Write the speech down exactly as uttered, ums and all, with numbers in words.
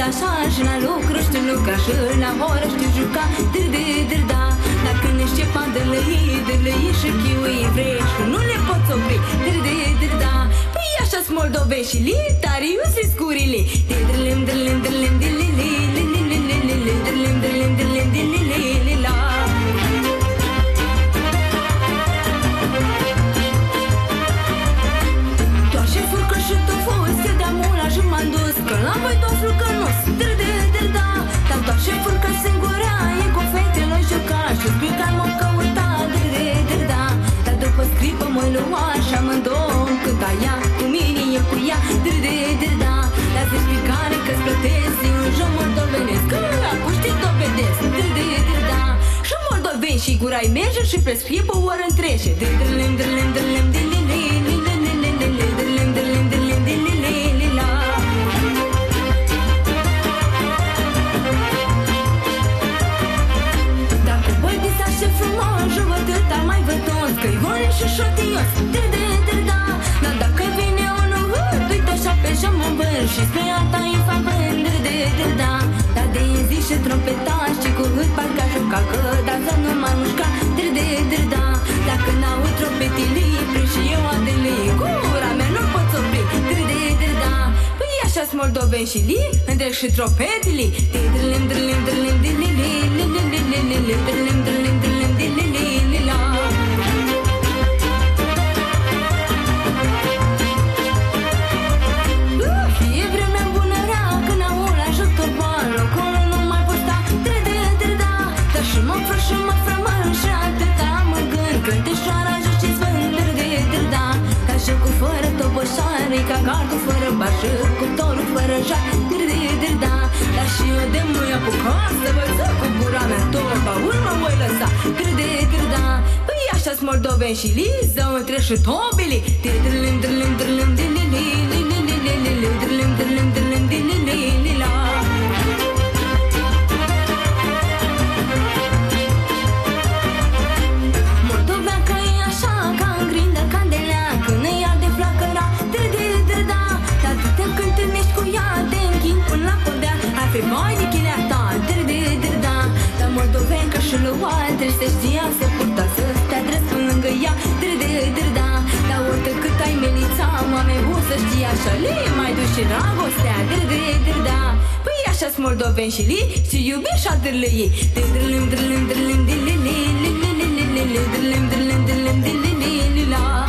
așa și la lucru știu lucra și la oră știu juca, dârdârdârda. Dar când ești cepa de lăi, de lăi și chiui vrei și nu le poți opri, dârdârdârda. Păi așa-s moldoveni și litari, eu se scurile, dârdârlim, dârlim, dârlim, dilili, lilililili, dârlim, dârlim, dârlim, dilililila. Și tu fost, că de-a mula și m-am dus, că la voi tot flucănos, dârdârdârda. Dar doar și furcă singurea, e cu fetele juca și spui că m-o căuta, dârdârdârda. Dar după scripă mă lua și amândouă cânta ea, cu mine e cu ea, dârdârdârda. Dar zici picare că-ți plătesc, e un joc moldovenesc, că acum știi dovedesc, dârdârdârda. Și moldoveni și gura-i merge și pe scripă ori întrece, dârdârlim, dârlim, dârlim, dilili, că-i voie și șotios, dârdârdârda. Dar dacă vine unul hât, uite așa pe geam mă vând și spre alta e fabând, dârdârdârda. Dar de zi și trompeta și cu hât parcă juca, că dar să nu m-ar mușca, dârdârdârda. Dacă n-aud trompetile, prind și eu adele, gura mea nu pot opri, dârdârdârda. Păi așa-s moldoveni și li, întreg și trompetele, dârdârlim, dârlim, dârlim, dilili, lilililili, dârlim, dârlim, dârlim, dilililila. Și mă fră și mă frămân și atâta mă gând, cânteșoara joc și sfânt, dârdârdârda. Ca jocul fără toboșare, ca gardul fără bar și cuptorul fără jar, dârdârdârda. Dar și eu de mă ia cu casă, văză cu gura mea torba, urmă voi lăsa, dârdârdârda. Păi așa-s moldoveni și liză între și tobili, dârdârlim, dârlim, dârlim, dilili, lilililili, dârlim, dârlim, dârlim, dilililila. Pe mai de chinea ta, dârdârdârda. Dar moldoveni ca și lua, trebuie să știa să purta, să stea drept până lângă ea, dârdârdârda. Dar oricât ai melița, oameni buni să știi așa, li mai duci și dragostea, dârdârdârda. Păi așa-s moldoveni și li, și iubi și adârlăi, dârdârlim, dârlim, dârlim, dilili, lilililili, dârlim, dârlim, dârlim, dilililila.